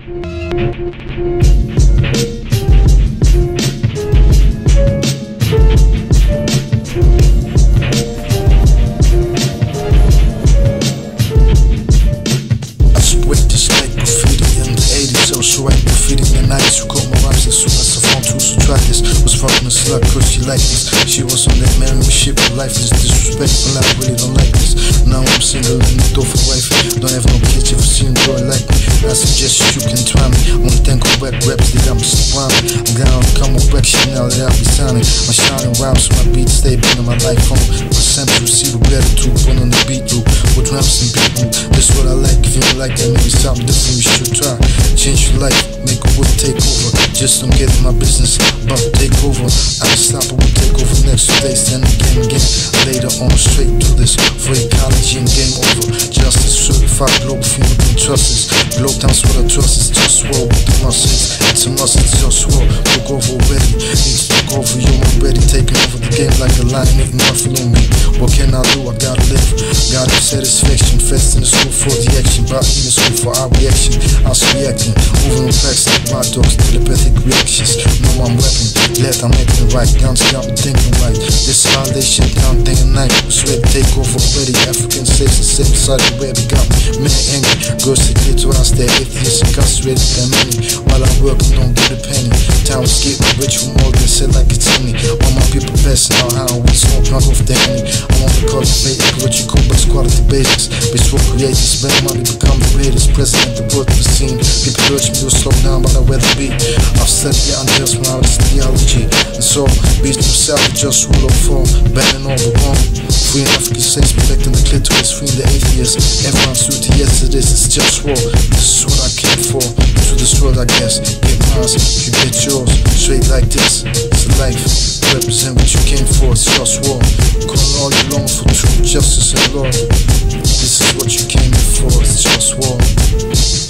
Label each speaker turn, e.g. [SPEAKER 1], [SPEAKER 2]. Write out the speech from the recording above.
[SPEAKER 1] She was on that marrying ship, but life is disrespectful. I really don't like this. Now I'm single and the door for wife. Don't have no kids if you see a girl like me. I suggest you can try me. Wanna thank all wet raps, they got me surrounded. I'm gonna come with wreck shit now that I'll be signing. My shining rhymes, so my beats stay bringing my life home. Percent to receive a gratitude, put on the beat loop. With rhymes and beat loop. That's what I like. If you don't like that, maybe something different you should try. Change your life, make a wood take over. Just don't get in my business, but take over. I can stop it, we'll take over next day, stand again. Later on, straight to this for ecology and game over. Justice certified, Globalfirm we can trust this. Globe dance what I trust is JustWar with the muscles. It's a must, it's JustWar. Look over already, need to look over you. I'm ready, taking over the game like a lion, making nothing on me. What can I do? I gotta live, gotta have satisfaction. Fast in the school for the action, but in the school for our reaction. I was reacting, moving on facts like my dogs, telepathic reactions. No, I'm rapping, glad I'm making it right. Guns got me thinking right. This holiday shit down day and night. Was ready to take over already. African slaves and same side of where we got me. Many angry girls to get to us, they're atheists and castrated than many. While I'm working, don't get a penny. Time was getting rich from all this, said like it's any. All my people passing out how we smoke, not off the henny. I want to cultivate ecological, but it's quality basics. Bitch for creators, spend money, become the greatest. President, the world of the scene. People urge me to slow down, but I'd rather be. I've studied the unjust when I was theology. And so, beast himself, just rule of form, banning all the wrong. Free African slaves, protecting the clitoris, freeing the atheists. Everyone's duty, yes it is, it's JustWar. This is what I came for, to this world I guess. Get mine, you get yours, straight like this. It's a life, represent what you came for, it's JustWar. Calling all you long for truth, justice and law. This is what you came here for, it's JustWar.